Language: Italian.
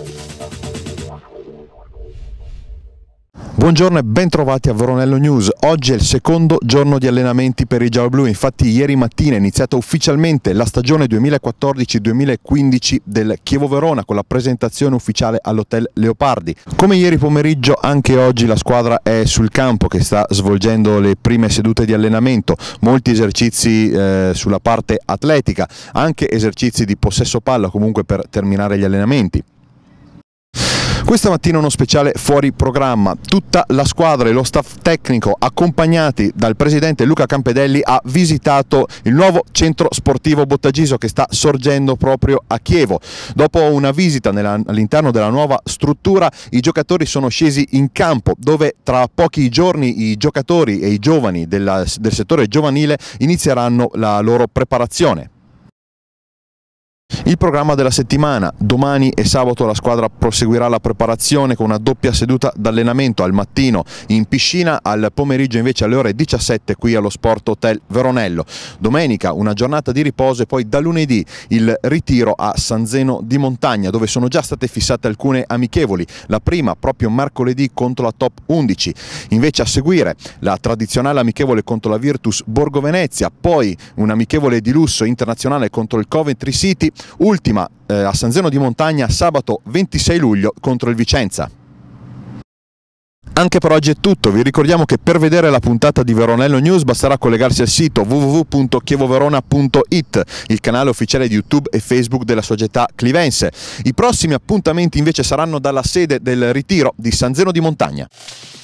Buongiorno e ben trovati a Voronello News. Oggi è il secondo giorno di allenamenti per i gialloblu. Infatti ieri mattina è iniziata ufficialmente la stagione 2014-2015 del Chievo Verona con la presentazione ufficiale all'Hotel Leopardi. Come ieri pomeriggio anche oggi la squadra è sul campo che sta svolgendo le prime sedute di allenamento, molti esercizi sulla parte atletica, anche esercizi di possesso palla comunque per terminare gli allenamenti. Questa mattina uno speciale fuori programma, tutta la squadra e lo staff tecnico accompagnati dal presidente Luca Campedelli ha visitato il nuovo centro sportivo Bottagiso che sta sorgendo proprio a Chievo. Dopo una visita all'interno della nuova struttura i giocatori sono scesi in campo dove tra pochi giorni i giocatori e i giovani del settore giovanile inizieranno la loro preparazione. Il programma della settimana: domani e sabato la squadra proseguirà la preparazione con una doppia seduta d'allenamento al mattino in piscina, al pomeriggio invece alle ore 17 qui allo Sport Hotel Veronello. Domenica una giornata di riposo e poi da lunedì il ritiro a San Zeno di Montagna dove sono già state fissate alcune amichevoli, la prima proprio mercoledì contro la Top 11, invece a seguire la tradizionale amichevole contro la Virtus Borgo Venezia, poi un'amichevole di lusso internazionale contro il Coventry City, ultima a San Zeno di Montagna sabato 26 luglio contro il Vicenza. Anche per oggi è tutto, vi ricordiamo che per vedere la puntata di Voronello News basterà collegarsi al sito www.chievoverona.it, il canale ufficiale di YouTube e Facebook della società clivense. I prossimi appuntamenti invece saranno dalla sede del ritiro di San Zeno di Montagna.